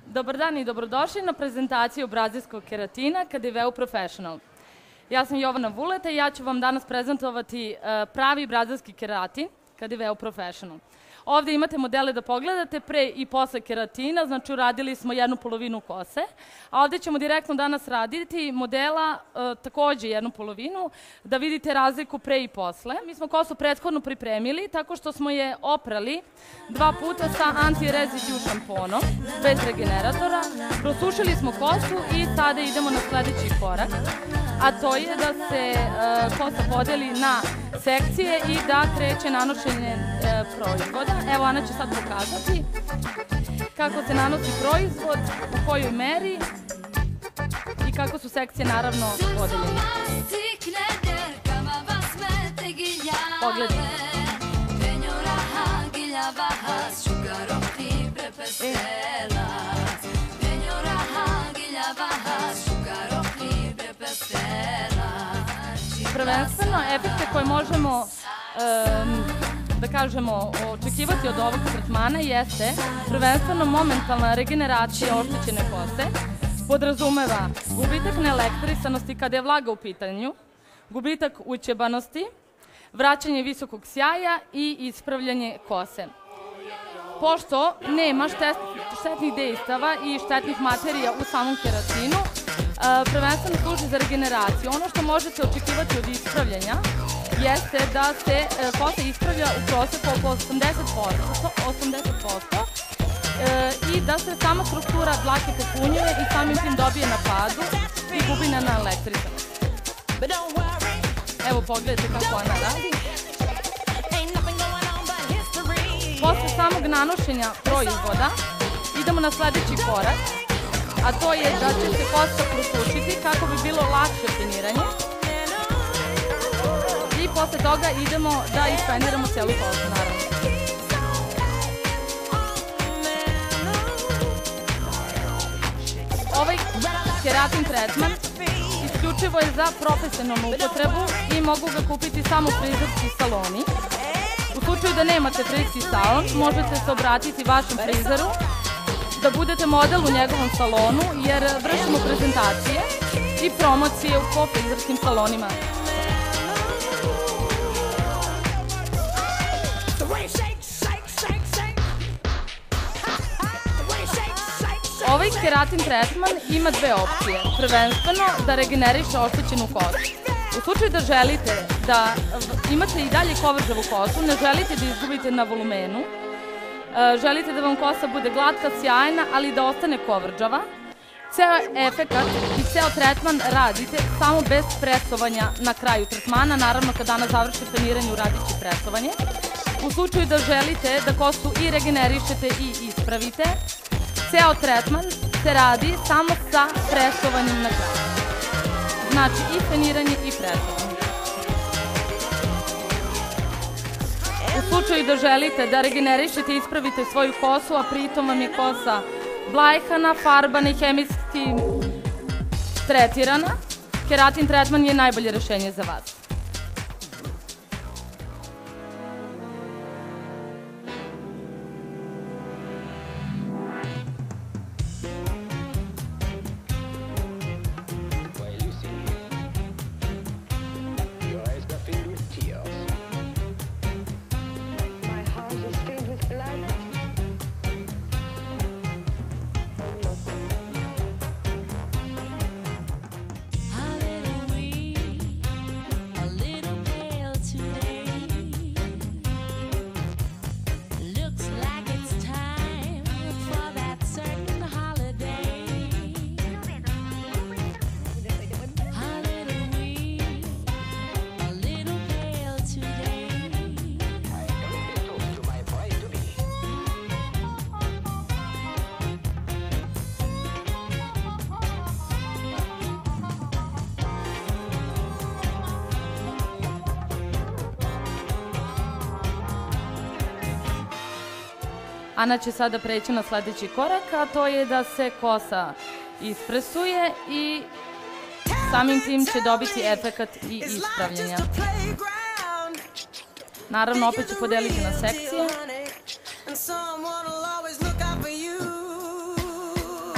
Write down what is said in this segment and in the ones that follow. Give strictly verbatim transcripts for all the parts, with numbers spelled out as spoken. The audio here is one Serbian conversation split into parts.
Dobar dan i dobrodošli na prezentaciju brazilskog keratina Cadiveu Professional. Ja sam Jovana Vuleta i ja ću vam danas prezentovati pravi brazilski keratin Cadiveu Professional. Ovde imate modele da pogledate pre i posle keratina, znači uradili smo jednu polovinu kose, a ovde ćemo direktno danas raditi modela takođe jednu polovinu, da vidite razliku pre i posle. Mi smo kosu prethodno pripremili tako što smo je oprali dva puta sa anti-residue šamponom, bez regeneratora, prosušili smo kosu i sada idemo na sledeći korak, a to je da se kosa podeli na sekcije i da kreće nanošenje proizvoda. Evo, Ana će sad pokazati kako se nanosi proizvod, u kojoj meri i kako su sekcije naravno podeljene. Pogledajte. Prvenstveno, efekte koje možemo da kažemo, očekivati od ovog tretmana jeste prvenstveno momentalna regeneracija oštećene kose, podrazumeva gubitak neelektrisanosti kada je vlaga u pitanju, gubitak ućebanosti, vraćanje visokog sjaja i ispravljanje kose. Pošto nema štetnih dejstava i štetnih materija u samom keratinu, prvenstveno služi za regeneraciju. Ono što možete očekivati od ispravljanja jeste da se kosa ispravlja u proseku oko osamdeset posto i da se sama struktura dlake popunjuje i samim tim dobije na padu i gubi na elektrisanost. Evo, pogledajte kako ona radi. Posle samog nanošenja proizvoda idemo na sledeći korak, a to je da će se kosa prosušiti kako bi bilo lakše peniranje. I posle toga idemo da ispeniramo celu kosu, naravno. Ovaj keratin tretman isključivo je za profesionalnu upotrebu i mogu ga kupiti samo frizerski saloni. U slučaju da nemate frizerski salon, možete se obratiti vašem frizeru da budete model u njegovom salonu, jer vršimo prezentacije i promocije po frizerskim salonima. Ovaj keratin tretman ima dve opcije. Prvenstveno da regeneriše oštećenu kosu. U slučaju da želite da imate i dalje kovrđavu kosu, ne želite da izgubite na volumenu, želite da vam kosa bude glatka, sjajna, ali da ostane kovrđava, ceo efekat i ceo tretman radite samo bez presovanja na kraju tretmana. Naravno, kad Ana završi peniranje, uradit će presovanje. U slučaju da želite da kosu i regenerišete i ispravite, ceo tretman se radi samo sa presovanjem na kraju. Znači i peniranje i presovanje. U slučaju da želite da regenerišete i ispravite svoju kosu, a pritom vam je kosa blajhana, farbana i hemijski tretirana, keratin tretman je najbolje rešenje za vas. Ana će sada preći na sledeći korak, a to je da se kosa ispresuje i samim tim će dobiti efekat i ispravljenja. Naravno, opet ću podeliti na sekcije.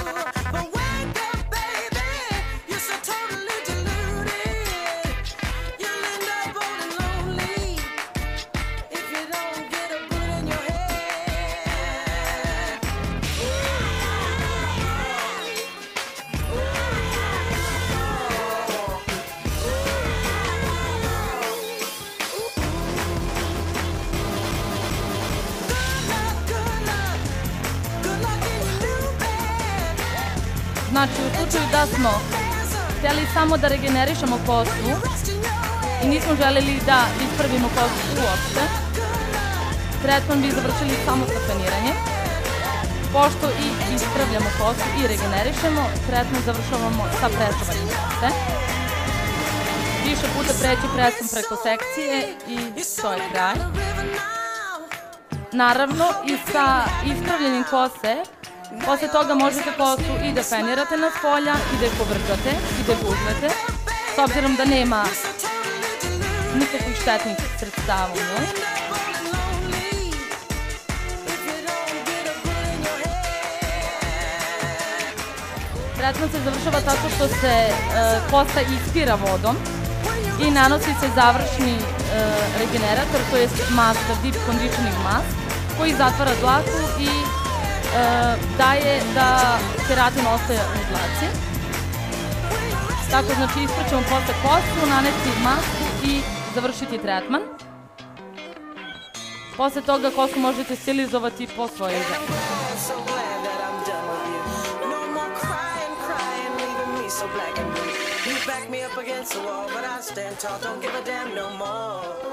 Znači, u slučaju da smo htjeli samo da regenerišemo kosu i nismo želeli da ispravimo kosu uopšte, tretman bi završili samo sa peniranjem. Pošto i ispravljamo kosu i regenerišemo, tretman završavamo sa presovanjem kose. Više puta preći presom preko sekcije i to je kraj. Naravno, i sa ispravljanjem kose, posle toga možete kosu i da penirate na spolja, i da je povrđate, i da je buzmete, s obzirom da nema nikakvih štetnih sredstava u njoj. Tretman se završava tako što se kosa ispira vodom i nanosi se završni regenerator, to je maska, deep conditioning mask, koji zatvara dlaku i daje da keratin ostaje u dlaci. Tako, znači, ispraćemo posle kosu, naneti masku i završiti tretman. Posle toga kosu možete stilizovati po svojoj želji. So black and blue, you back me up against the wall, but I stand tall, don't give a damn no more.